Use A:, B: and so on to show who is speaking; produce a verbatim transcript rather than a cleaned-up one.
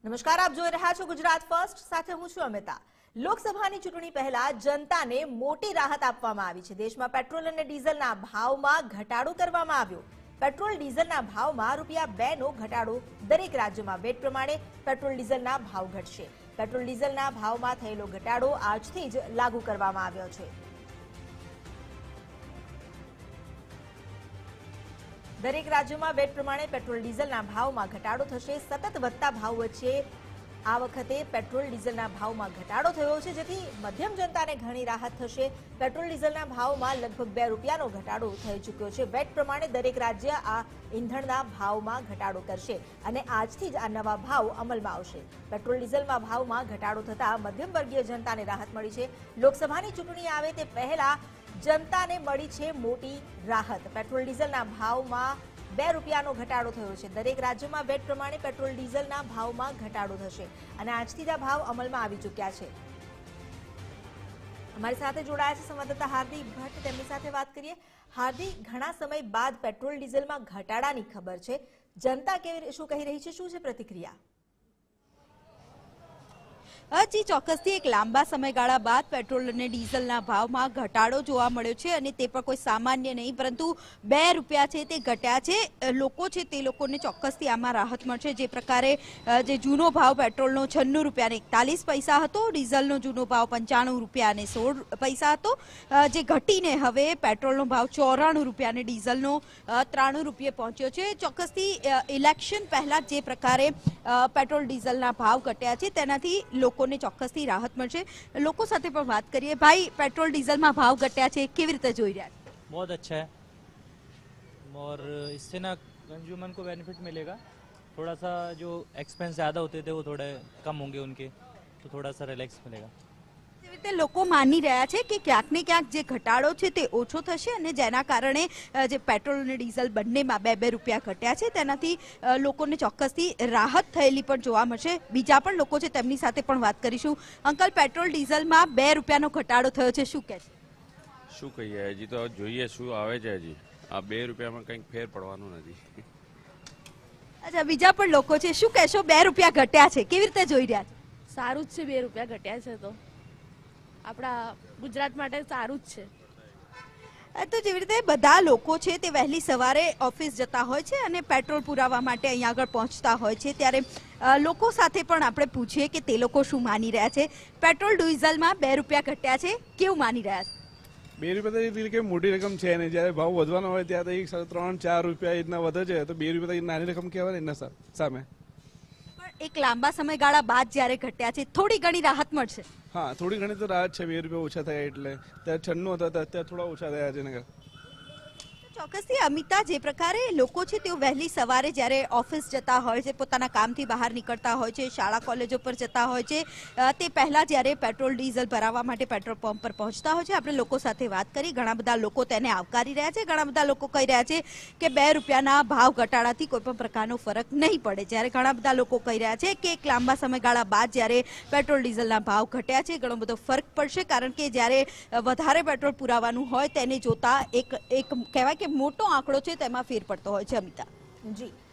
A: નમસ્કાર, આપ જોઈ રહ્યા છો ગુજરાત ફર્સ્ટ, સાથે હું છું અમિતા। લોકસભાની ચૂંટણી પહેલા જનતાને મોટી રાહત આપવામાં આવી છે। દેશમાં પેટ્રોલ અને ડીઝલના ભાવમાં ઘટાડો કરવામાં આવ્યો। પેટ્રોલ ડીઝલના ભાવમાં રૂપિયા બે નો ઘટાડો દરેક રાજ્યમાં વેટ પ્રમાણે પેટ્રોલ ડીઝલના ભાવ ઘટશે। પેટ્રોલ ડીઝલના ભાવમાં થયેલો ઘટાડો આજથી જ લાગુ કરવામાં આવ્યો છે। દરેક રાજ્યોમાં વેટ પ્રમાણે પેટ્રોલ ડીઝલના ભાવમાં ઘટાડો થશે। સતત વધતા ભાવ વચ્ચે આ વખતે પેટ્રોલ ડીઝલના ભાવમાં ઘટાડો થયો છે, જેથી મધ્યમ જનતાને ઘણી રાહત થશે। પેટ્રોલ ડીઝલના ભાવમાં લગભગ બે રૂપિયાનો ઘટાડો થઈ ચૂક્યો છે। વેટ પ્રમાણે દરેક રાજ્ય આ ઈંધણના ભાવમાં ઘટાડો કરશે અને આજથી જ આ નવા ભાવ અમલમાં આવશે। પેટ્રોલ ડીઝલના ભાવમાં ઘટાડો થતાં મધ્યમ વર્ગીય જનતાને રાહત મળી છે। લોકસભાની ચૂંટણી આવે તે પહેલા જનતાને મળી છે મોટી રાહત। પેટ્રોલ ડીઝલના ભાવમાં બે રૂપિયાનો ઘટાડો થયો છે। દરેક રાજ્યમાં વેટ પ્રમાણે પેટ્રોલ ડીઝલના ભાવમાં ઘટાડો થશે અને આજથી જ આ ભાવ અમલમાં આવી ચૂક્યા છે। અમારી સાથે જોડાયા છે સંવાદદાતા હાર્દિક ભટ્ટ, તેમની સાથે વાત કરીએ। હાર્દિક, ઘણા સમય બાદ પેટ્રોલ ડીઝલમાં ઘટાડાની ખબર છે, જનતા કેવી શું કહી રહી છે, શું છે પ્રતિક્રિયા?
B: જી ચોક્કસથી એક લાંબા સમયગાળા બાદ પેટ્રોલ અને ડીઝલના ભાવમાં ઘટાડો જોવા મળ્યો છે અને તે પણ કોઈ સામાન્ય નહીં, પરંતુ બે રૂપિયા છે તે ઘટ્યા છે। લોકો છે તે લોકોને ચોક્કસથી આમાં રાહત મળશે। જે પ્રકારે જે જૂનો ભાવ પેટ્રોલનો છન્નું રૂપિયા ને એકતાલીસ પૈસા હતો, ડિઝલનો જૂનો ભાવ પંચાણું રૂપિયા ને સોળ પૈસા હતો, જે ઘટીને હવે પેટ્રોલનો ભાવ ચોરાણું રૂપિયા અને ડીઝલનો ત્રાણું રૂપિયે પહોંચ્યો છે। ચોક્કસથી ઇલેક્શન પહેલા જે પ્રકારે પેટ્રોલ ડીઝલના ભાવ ઘટ્યા છે તેનાથી લોકોને ચોક્કસથી રાહત મળશે। લોકો સાથે પણ વાત કરીએ। ભાઈ, પેટ્રોલ ડીઝલમાં ભાવ ઘટ્યા છે, કેવી રીતે જોઈ રહ્યા છો?
C: बहुत अच्छा है और इससे ना कंज्यूमर को बेनिफिट मिलेगा। थोड़ा सा जो एक्सपेंस ज़्यादा होते थे वो थोड़े कम होंगे उनके, तो थोड़ा सा रिलैक्स मिलेगा।
B: જે રીતે લોકો માની રહ્યા છે કે ક્યાંક ને ક્યાંક જે ઘટાડો છે તે ઓછો થશે અને જેના કારણે જે પેટ્રોલ અને ડીઝલ બંનેમાં બે બે રૂપિયા ઘટ્યા છે તેનાથી લોકોને ચોક્કસથી રાહત થયેલી પણ જોવા મળશે। બીજા પણ લોકો છે તેમની સાથે પણ વાત કરીશું। અંકલ, પેટ્રોલ ડીઝલમાં બે રૂપિયાનો ઘટાડો થયો છે, શું કહે છે?
D: શું કહીએ, હજી તો જોઈએ શું આવે છે। હજી આ બે રૂપિયામાં કંઈક ફેર પડવાનું નથી।
B: અચ્છા, બીજા પણ લોકો છે, શું કહેશો? બે રૂપિયા ઘટ્યા છે, કેવી રીતે જોઈ રહ્યા છો?
E: સારું જ છે, બે રૂપિયા ઘટ્યા છે તો આપણા ગુજરાત માટે સારું જ છે।
B: તો જેવી રીતે બધા લોકો છે તે વહેલી સવારે ઓફિસ જતા હોય છે અને પેટ્રોલ પુરાવવા માટે અહીંયા આગળ પહોંચતા હોય છે, ત્યારે લોકો સાથે પણ આપણે પૂછીએ કે તે લોકો શું માની રહ્યા છે। પેટ્રોલ ડીઝલમાં બે રૂપિયા ઘટ્યા છે, કેવું માની રહ્યા છે?
F: બે રૂપિયા તો કે મોટી રકમ છે ને, જ્યારે ભાવ વધવાનો હોય ત્યાં તો એક ત્રણ ચાર રૂપિયા રીતના વધે છે, તો બે રૂપિયા નાની રકમ કહેવાય એના સામે।
B: પણ એક લાંબા સમયગાળા બાદ જ્યારે ઘટ્યા છે, થોડી ઘણી રાહત મળશે।
F: હા, થોડી ઘણી તો રાહત છે। બે રૂપિયા ઓછા થયા એટલે ત્યારે છન્નું હતા ત્યારે થોડા ઓછા થયા છે નગર।
B: ચોક્કસથી અમિતા, જે પ્રકારે લોકો છે તેઓ વહેલી સવારે જ્યારે ઓફિસ જતા હોય છે, પોતાના કામથી બહાર નીકળતા હોય છે, શાળા કોલેજો પર જતા હોય છે, તે પહેલા જ્યારે પેટ્રોલ ડીઝલ ભરાવવા માટે પેટ્રોલ પંપ પર પહોંચતા હોય છે, આપણે લોકો સાથે વાત કરી। ઘણા બધા લોકો તેને આવકારી રહ્યા છે, ઘણા બધા લોકો કહી રહ્યા છે કે બે રૂપિયાના ભાવ ઘટાડાથી કોઈ પણ પ્રકારનો ફરક નહીં પડે, જ્યારે ઘણા બધા લોકો કહી રહ્યા છે કે એક લાંબા સમયગાળા બાદ જ્યારે પેટ્રોલ ડીઝલના ભાવ ઘટ્યા છે ઘણો બધો ફરક પડશે, કારણ કે જ્યારે વધારે પેટ્રોલ પુરાવાનું હોય તેને જોતા એક એક કહેવાય કે મોટો આંકડો છે તેમાં ફેર પડતો હોય છે। અમિતા
A: જી।